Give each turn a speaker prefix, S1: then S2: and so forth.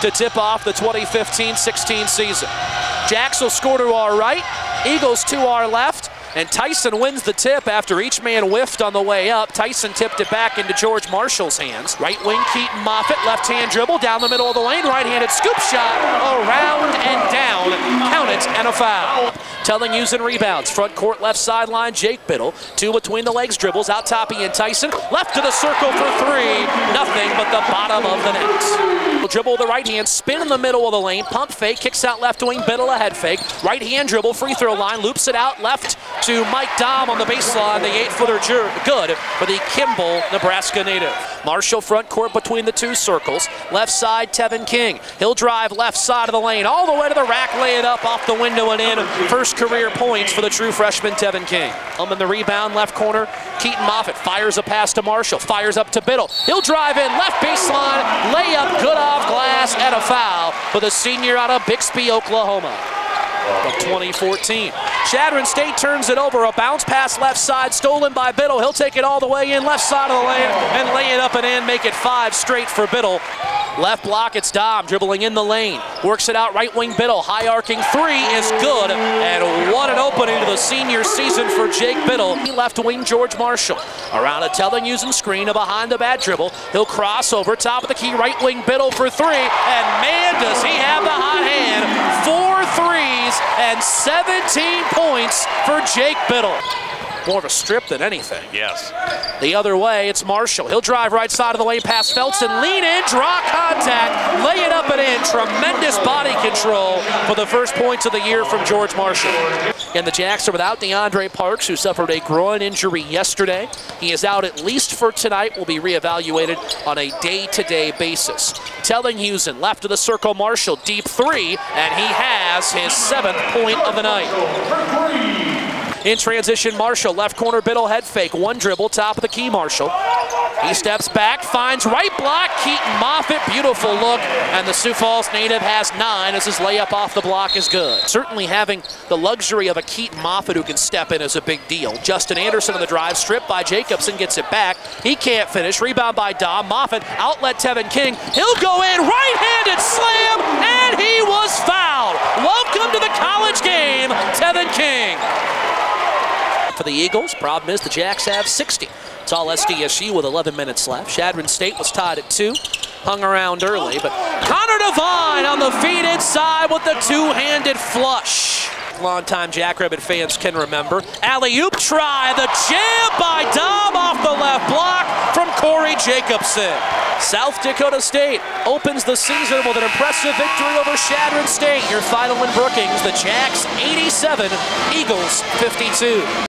S1: to tip off the 2015-16 season. Jacks will score to our right, Eagles to our left, and Tyson wins the tip after each man whiffed on the way up. Tyson tipped it back into George Marshall's hands. Right wing Keaton Moffitt, left-hand dribble down the middle of the lane, right-handed scoop shot, around and down, count it, and a foul. Telling using rebounds, front court left sideline, Jake Biddle, two between the legs dribbles, out top Ian Tyson, left to the circle for three, nothing but the bottom of the net. Dribble with the right hand, spin in the middle of the lane, pump fake, kicks out left wing, Biddle a head fake, right hand dribble, free throw line, loops it out left to Mike Dom on the baseline, the 8-footer good for the Kimball, Nebraska native. Marshall front court between the two circles, left side Tevin King. He'll drive left side of the lane, all the way to the rack, lay it up off the window and in. First career points for the true freshman Tevin King. In the rebound, left corner, Keaton Moffitt fires a pass to Marshall, fires up to Biddle. He'll drive in, left baseline, layup, good off glass, and a foul for the senior out of Bixby, Oklahoma. From 2014. Chadron State turns it over, a bounce pass left side, stolen by Biddle. He'll take it all the way in, left side of the lane, and lay it up and in, make it 5 straight for Biddle. Left block, it's Dom dribbling in the lane. Works it out, right wing Biddle. High arcing three is good. And what an opening to the senior season for Jake Biddle. Left wing George Marshall. Around a Telling using screen, behind the bad dribble. He'll cross over, top of the key, right wing Biddle for three. And man, does he have the hot hand. 4 threes and 17 points for Jake Biddle. More of a strip than anything.
S2: Yes.
S1: The other way, it's Marshall. He'll drive right side of the lane past Felton, lean in, draw contact, lay it up and in. Tremendous body control for the first points of the year from George Marshall. And the Jacks are without DeAndre Parks, who suffered a groin injury yesterday. He is out at least for tonight, will be reevaluated on a day-to-day basis. Telling Houston, left of the circle, Marshall, deep three, and he has his 7th point of the night. In transition, Marshall, left corner, Biddle head fake, one dribble, top of the key, Marshall. He steps back, finds right block, Keaton Moffitt, beautiful look, and the Sioux Falls native has 9 as his layup off the block is good. Certainly having the luxury of a Keaton Moffitt who can step in is a big deal. Justin Anderson on the drive, stripped by Jacobson, gets it back. He can't finish, rebound by Dom. Moffitt, outlet Tevin King. He'll go in, right-handed slam, and he was fouled. Welcome to the college game, Tevin King. For the Eagles, problem is the Jacks have 60. It's all SDSU with 11 minutes left. Chadron State was tied at 2, hung around early, but Connor Devine on the feed inside with the two-handed flush. Longtime Jackrabbit fans can remember. Alley-oop try, the jam by Dom off the left block from Corey Jacobson. South Dakota State opens the season with an impressive victory over Chadron State. Your final in Brookings, the Jacks 87, Eagles 52.